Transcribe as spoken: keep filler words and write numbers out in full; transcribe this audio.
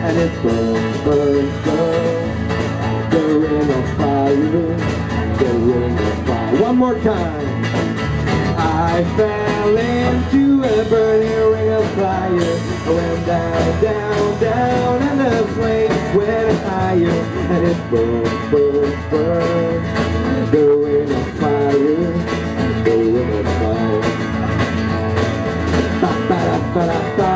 and it burns, burns, burns. The ring of fire, the ring of fire. One more time. I fell into a burning ring of fire. I went down, down, down, and the flames went higher, and it burns, burns, burns. The ring of fire, the ring of fire. Ba, ba, da, ba, da, ba.